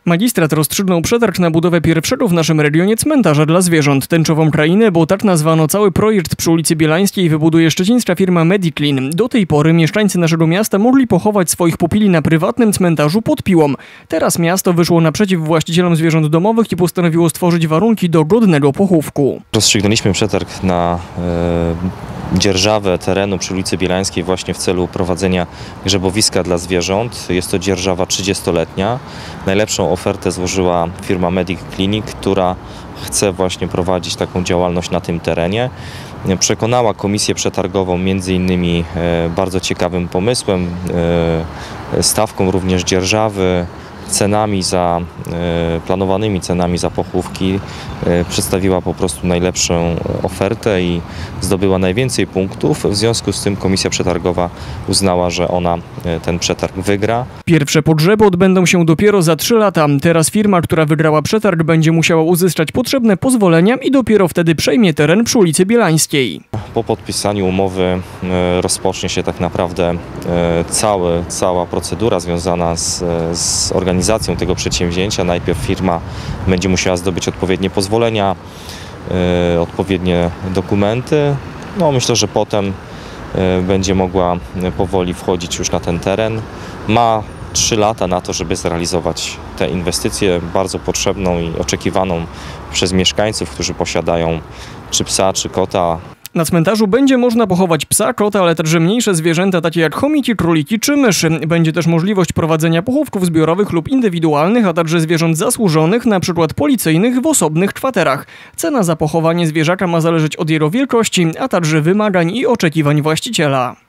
Magistrat rozstrzygnął przetarg na budowę pierwszego w naszym regionie cmentarza dla zwierząt. Tęczową krainę, bo tak nazwano cały projekt przy ulicy Bielańskiej, wybuduje szczecińska firma Mediclean. Do tej pory mieszkańcy naszego miasta mogli pochować swoich pupili na prywatnym cmentarzu pod Piłą. Teraz miasto wyszło naprzeciw właścicielom zwierząt domowych i postanowiło stworzyć warunki do godnego pochówku. Rozstrzygnęliśmy przetarg na dzierżawę terenu przy ulicy Bielańskiej właśnie w celu prowadzenia grzebowiska dla zwierząt. Jest to dzierżawa 30-letnia. Najlepszą ofertę złożyła firma Mediclean, która chce właśnie prowadzić taką działalność na tym terenie. Przekonała komisję przetargową między innymi bardzo ciekawym pomysłem, stawką również dzierżawy, planowanymi cenami za pochówki. Przedstawiła po prostu najlepszą ofertę i zdobyła najwięcej punktów. W związku z tym komisja przetargowa uznała, że ona ten przetarg wygra. Pierwsze pogrzeby odbędą się dopiero za 3 lata. Teraz firma, która wygrała przetarg, będzie musiała uzyskać potrzebne pozwolenia i dopiero wtedy przejmie teren przy ulicy Bielańskiej. Po podpisaniu umowy rozpocznie się tak naprawdę cała procedura związana z organizacją tego przedsięwzięcia. Najpierw firma będzie musiała zdobyć odpowiednie pozwolenia, odpowiednie dokumenty. Myślę, że potem będzie mogła powoli wchodzić już na ten teren. Ma 3 lata na to, żeby zrealizować tę inwestycję bardzo potrzebną i oczekiwaną przez mieszkańców, którzy posiadają czy psa, czy kota. Na cmentarzu będzie można pochować psa, kota, ale także mniejsze zwierzęta takie jak chomiki, króliki czy myszy. Będzie też możliwość prowadzenia pochówków zbiorowych lub indywidualnych, a także zwierząt zasłużonych, np. policyjnych, w osobnych kwaterach. Cena za pochowanie zwierzaka ma zależeć od jego wielkości, a także wymagań i oczekiwań właściciela.